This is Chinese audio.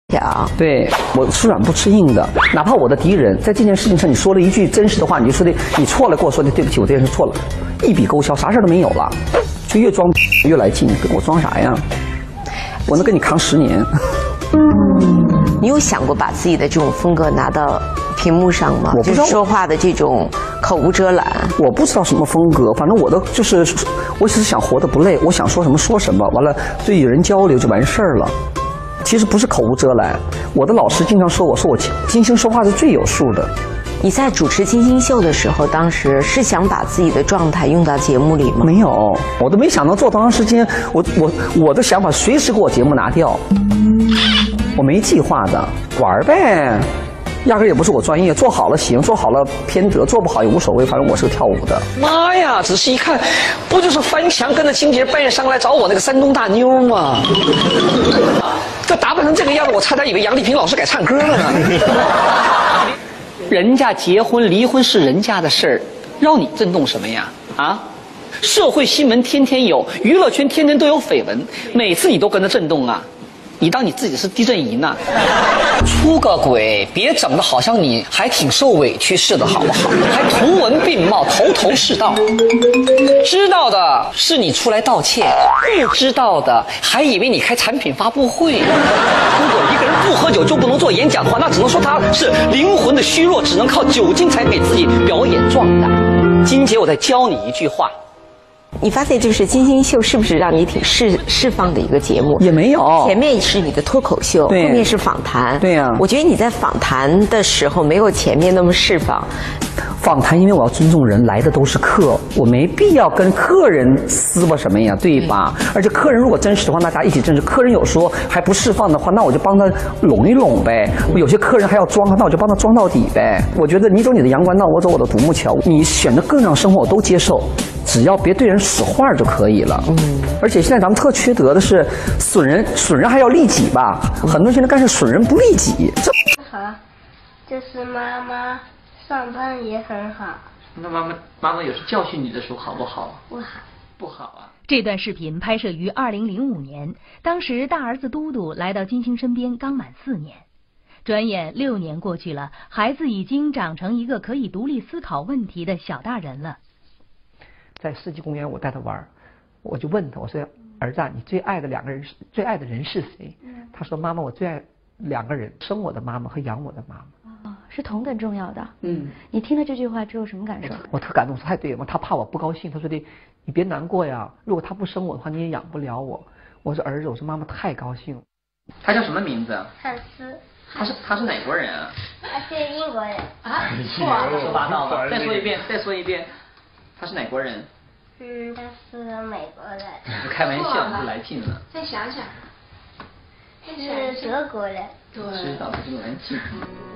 对，我吃软不吃硬的，哪怕我的敌人在这件事情上你说了一句真实的话，你就说的你错了，跟我说的对不起，我这件事错了，一笔勾销，啥事都没有了，就越装越来劲，跟我装啥呀？我能跟你扛10年。 你有想过把自己的这种风格拿到屏幕上吗？ 我不知道就是说话的这种口无遮拦。 我不知道什么风格，反正我的就是，我只是想活得不累，我想说什么说什么，完了对与人交流就完事儿了。其实不是口无遮拦，我的老师经常说我金星说话是最有数的。 你在主持金星秀的时候，当时是想把自己的状态用到节目里吗？ 没有，我都没想到做多长时间。我的想法随时给我节目拿掉，我没计划的玩呗，压根也不是我专业。做好了行，做好了偏得，做不好也无所谓，反正我是个跳舞的。妈呀，仔细一看，不就是翻墙跟着经纪人半夜上来找我那个山东大妞吗？这打扮成这个样子，我差点以为杨丽萍老师改唱歌了呢。人家结婚离婚是人家的事儿，让你震动什么呀？啊，社会新闻天天有，娱乐圈天天都有绯闻，每次你都跟着震动啊？你当你自己是地震仪呢？出个轨，别整的好像你还挺受委屈似的，好不好？还图文并茂，头头是道。知道的是你出来道歉，不知道的还以为你开产品发布会。如果一个人不喝酒就不能做演讲的话，那只能说他是灵魂的虚弱，只能靠酒精才给自己表演壮大。金姐，我再教你一句话。 你发现就是金星秀是不是让你挺释放的一个节目？ 也没有， 前面是你的脱口秀，后面是访谈。 对呀， 我觉得你在访谈的时候没有前面那么释放。 访谈因为我要尊重人，来的都是客，我没必要跟客人撕巴什么呀，对吧？而且客人如果真实的话，大家一起真实。客人有时候还不释放的话，那我就帮他拢一拢呗。有些客人还要装，那我就帮他装到底呗。我觉得你走你的阳关道，我走我的独木桥，你选择各样生活我都接受，只要别对人使坏就可以了。而且现在咱们特缺德的是损人还要利己吧？很多人现在干事损人不利己。 好，这是妈妈。上班也很好。 那妈妈有时教训你的时候好不好？ 不好， 不好啊。 这段视频拍摄于2005年，当时大儿子嘟嘟来到金星身边刚满4年，转眼6年过去了，孩子已经长成一个可以独立思考问题的小大人了。 在世纪公园，我带他玩，我就问他，我说儿子，你最爱的人是谁？他说妈妈，我最爱2个人，生我的妈妈和养我的妈妈。 是同等重要的。你听了这句话之后什么感受？ 我特感动，说太对了，他怕我不高兴，他说的你别难过呀，如果他不生我的话，你也养不了我。我说儿子，我说妈妈太高兴了。他叫什么名字？ 汉斯。 他是哪国人啊？ 他是英国人。 啊？错，说八道了。再说一遍，他是哪国人？ 他是美国人。 开玩笑，不来劲了。 再想想。是德国人。 对。知道这个来劲。